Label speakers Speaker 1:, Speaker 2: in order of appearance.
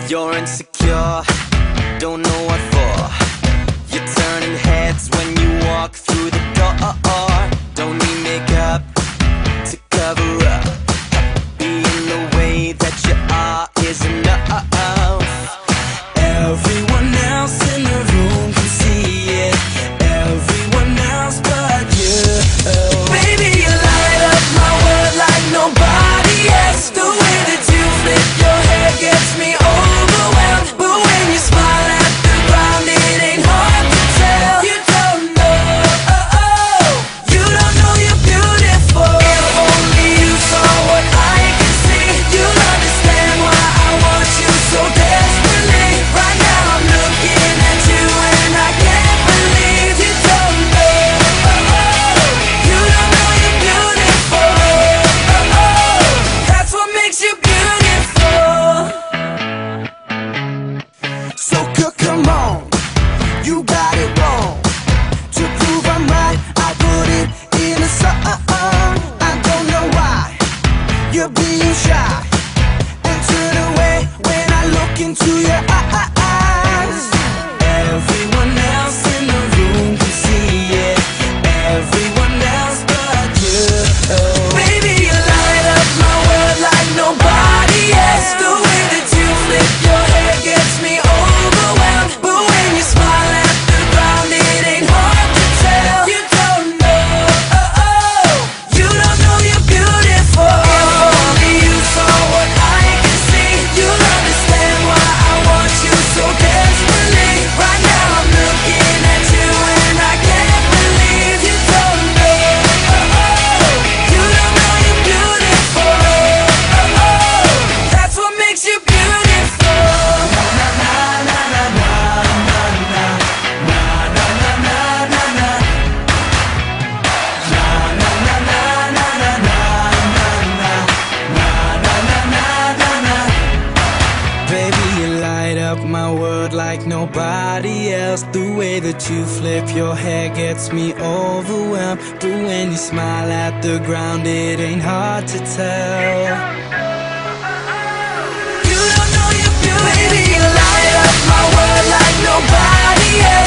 Speaker 1: You're insecure, don't know what for. You're turning heads when you walk through the door. Don't need makeup to cover up. Being the way that you are is enough. Everyone else in the room can see it, everyone else but you. Baby, you light up my world like nobody else. The way that you flip your hair gets me overwhelmed. But when you smile at the ground, it ain't hard to tell. You don't know you're beautiful. If only you saw what I can see, you'll understand why I want you so desperately. Right now I'm looking at you and I can't believe you don't know. You don't know you're beautiful. That's what makes you beautiful. So come on, you got it wrong. To prove I'm right, I put it in a song. I don't know why you're being shy and turn away when I look into your eyes. Everyone else in the room can see it, everyone else but you. Baby, you light up my world like nobody else. The way that you flip your hair gets me overwhelmed. But when you smile at the ground, it ain't hard to tell. You don't know you're beautiful. If only you saw what I can see, you'll understand why I want you so desperately. Right now I'm looking at you and I can't believe you don't know. You don't know you're beautiful. That's what makes you beautiful. Na na na na na na na na na na na na na. Na na na na na na na na na na. Baby, you light up my world like nobody else. The way that you flip your hair gets me overwhelmed. But when you smile at the ground, it ain't hard to tell. You don't know you're beautiful. Baby, you light up my world like nobody else.